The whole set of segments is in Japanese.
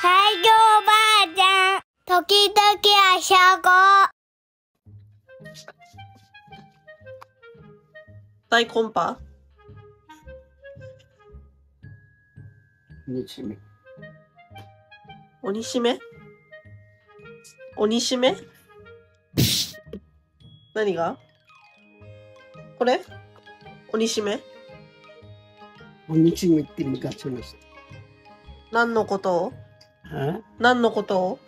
はい、おばあちゃん。時々あしゃご。 大コンパ鬼しめ。 鬼しめ鬼しめ何がこれ鬼しめ鬼しめって昔の人。 何のことをあ何のことを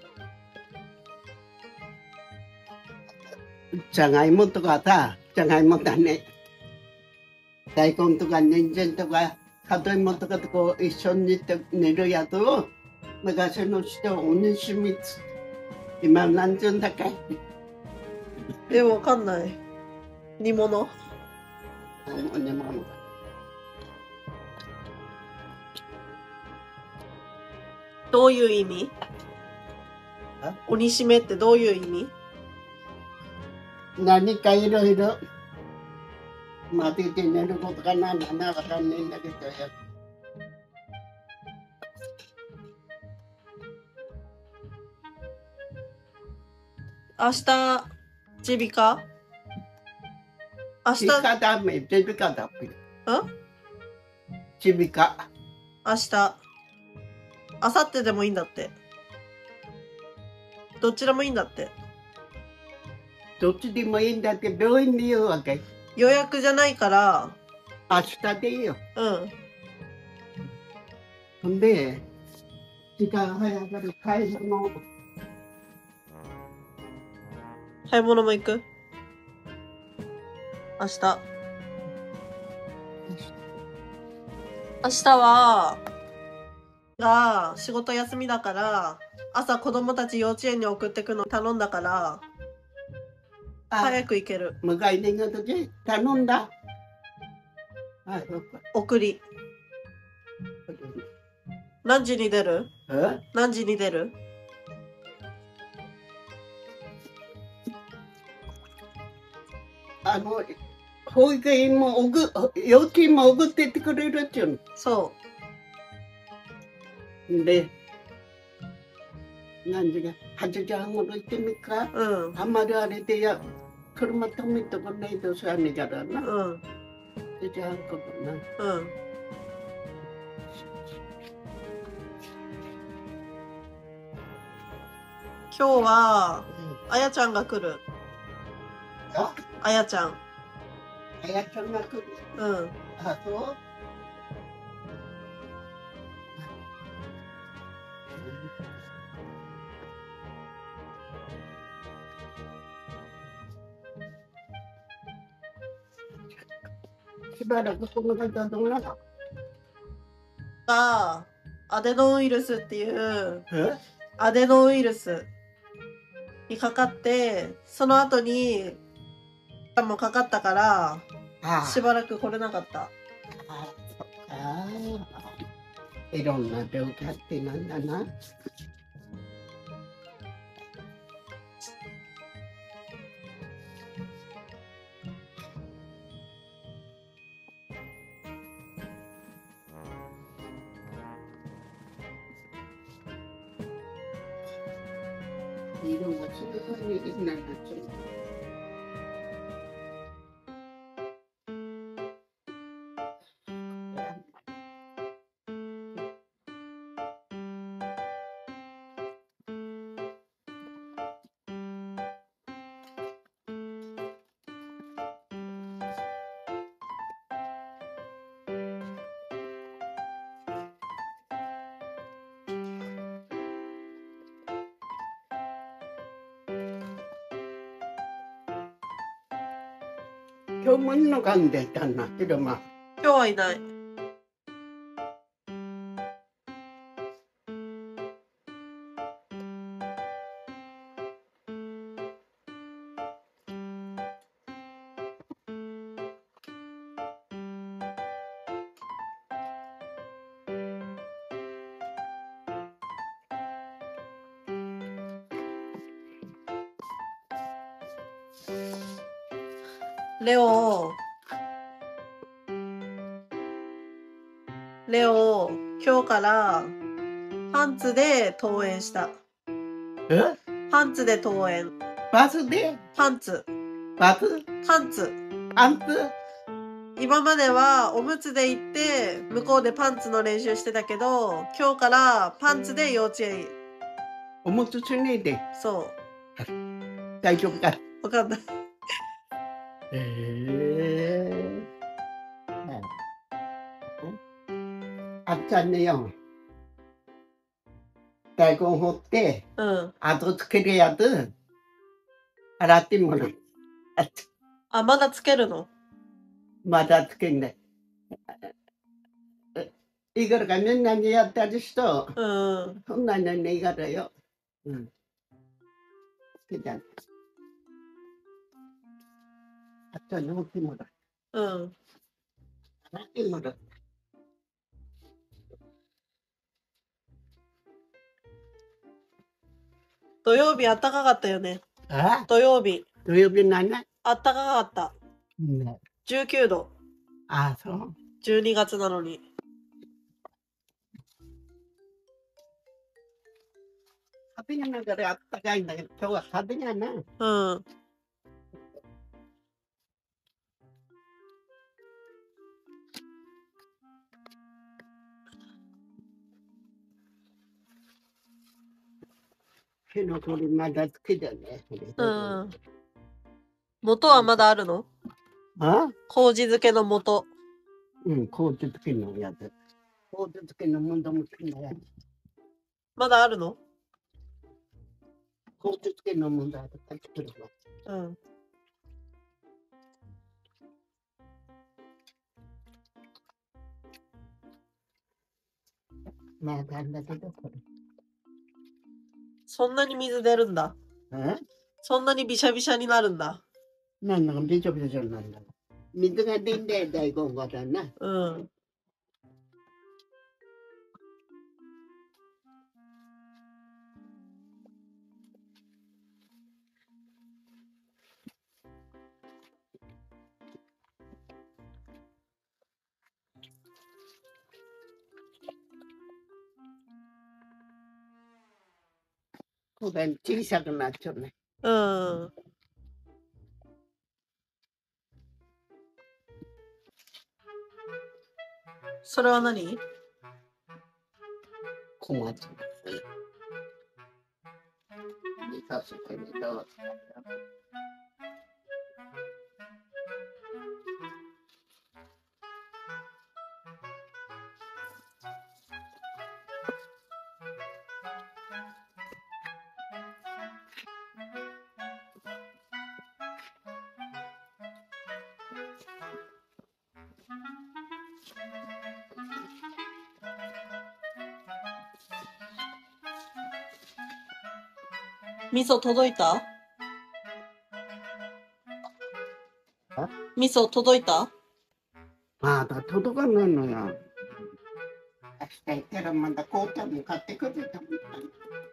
じゃがいもとかさ、じゃがいもだね。大根とか人参とか里芋とかとこう一緒に寝るやつを昔の人は鬼しめっつって。今何て言うんだっけ。 わかんない。煮物煮物。 どういう意味鬼しめってどういう意味何かいろいろ混ぜて寝ることかな、わかんないんだけどよ。 明日、耳鼻科明日、 耳鼻科ダメ、耳鼻科ダメ。耳鼻科。 明日、明後日でもいいんだって。どっちでもいいんだって。 どっちでもいいんだって病院で言うわけ。 予約じゃないから。 明日でいいよ。ほんで、時間早く買い物。 買い物も行く明日。明日は、仕事休みだから、朝子供たち幼稚園に送ってくの頼んだから、早く行ける。 迎えに行くとき頼んだ。 送り。何時に出る何時に出る保育園も幼稚園も送ってってくれるっていうの。 そうで何時が8時半ごろ行ってみっか。あんまりあれで車止めとかないとさねからな。8時半ごろな。 今日はあやちゃんが来る。あやちゃん。 あやちゃんが来る。あ、そう。しばらくこの方どうなの？ アデノウイルスっていうアデノウイルスにかかって、その後にもかかったからしばらく来れなかった。 いろんな病気あってなんだな。色がすごいなんだっちゃう。今日もいいのかんでたんな、昼間。 今日はいない。レオ、今日からパンツで登園した。 えパンツで登園。 バスでパンツ。 バスパンツ。 パンツ今まではおむつで行って向こうでパンツの練習してたけど、今日からパンツで幼稚園。 おむつしねえで。 そう。 大丈夫か。 わかんない。 あっちゃんねよ。大根掘って、 うん。 後つけるやつ、洗ってもらう。 あ、まだつけるの？ まだつけんね。いいからかみんなにやったりしと、 うん。 そんなにねいいからよ。うん。つけちゃう。あっちゃんに大きいもの。 うん。 洗ってもらう。 土曜日あったかかったよね。 あ土曜日。 土曜日何あったかかった。 ね。 19度。 あ、そう。 12月なのに。 風がながらあったかいんだけど、今日は風がな。 うん。 火の鳥まだつけてね。 うん。元はまだあるの？ あ麹漬けの元。 うん、麹漬けのやつ。麹漬けのもんだも好きなやつ。 まだあるの？ 麹漬けのもんだと買ってくるわ。 うん。 まあ、なんだけど、これ。 そんなに水出るんだ。そんなにびしゃびしゃになるんだ。 なんだかびちょびちょになるんだ。水が出んで大根がだな。 うん。 これ小さくなっちゃうね。 うん。それは何？ 小松。見させてみた。 味噌届いた？味噌届いた？ まだ届かないのよ。明日行ったらまだ紅茶も買ってくると思った。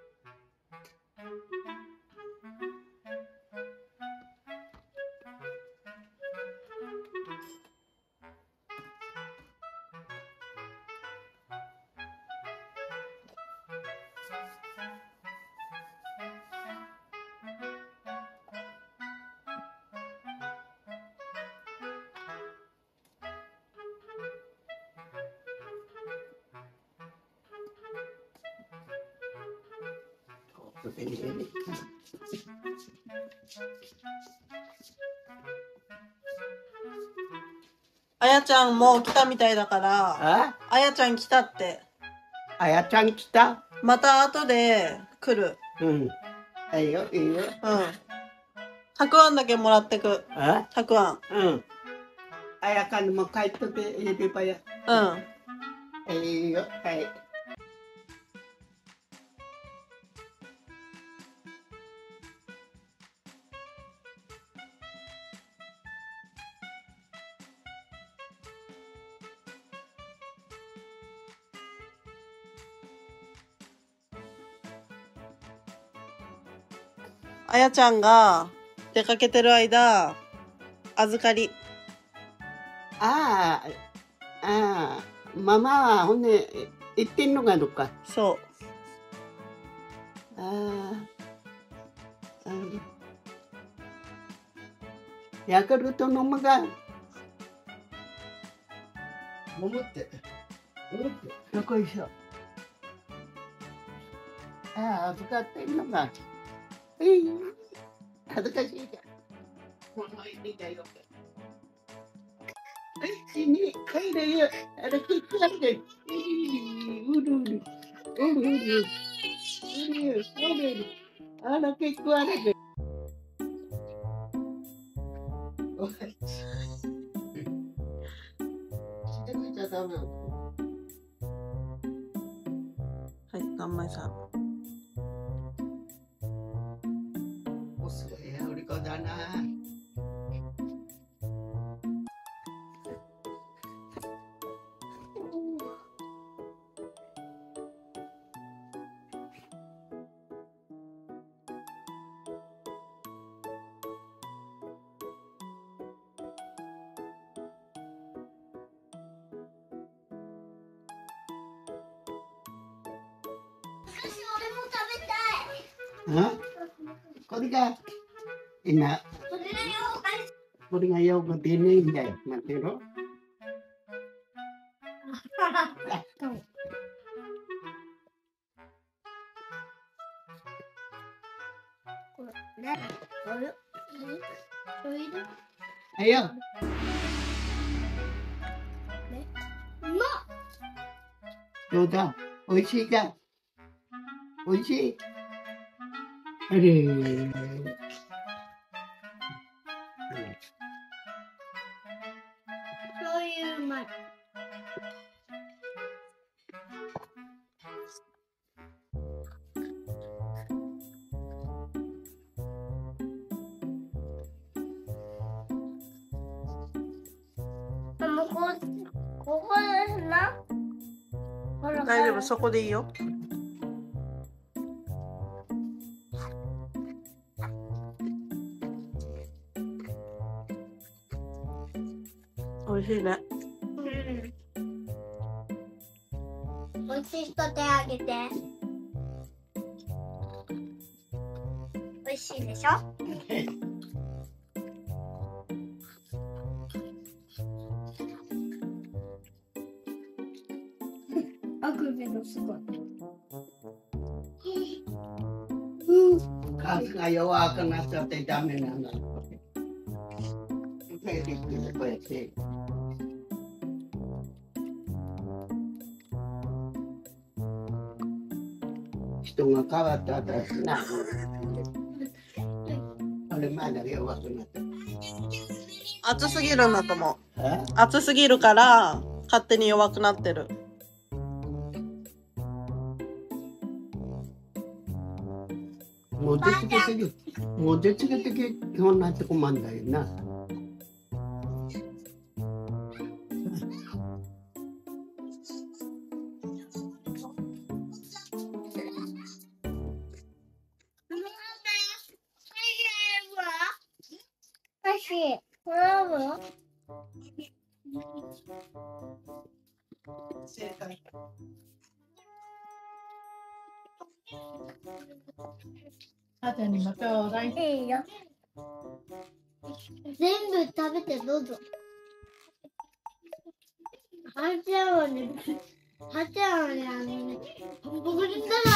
あやちゃんもう来たみたいだから、あやちゃん来たって。 あやちゃん来た？ また後で来る。 うん。いいよ、いいよ。 うん。たくあんだけもらってく。たくあん。 うん。あやかにも帰ってていればや。 うん。 いいよ、はい。 あやちゃんが出かけてる間、預かり。 ママはほんで行ってんのかどっか。 そう。 ヤクルト飲むか。 飲むって。 どこいしょ。預かってんのか。恥ずかしいじゃん。この入りだよ。死に帰れよ。あれ、結構あるで。うるうる。あら、結構あるで。おい。してみちゃダメよ。 はい、ガンマイさん。 おすごいや売り子だな。これが今、これがよく出ねえんだよ。待ってろ。はいよ。どうだ。おいしいか。おいしい。あれ。 そういうまい。ここですな。 大丈夫、そこでいいよ。美味しいね。 美味しい人手あげて。美味しいでしょ。あくびのすごい。 ガスが弱くなっちゃってダメなんだ。こうやって。人が変わった私な。あれまだ弱くなった。 熱すぎるんだと思う。熱すぎるから勝手に弱くなってる。 もう出つけて基本になって困るんだよな。 これは正解。あとにもちょうだい。 いいよ。全部食べてどうぞ。はちゃんはね、僕にただ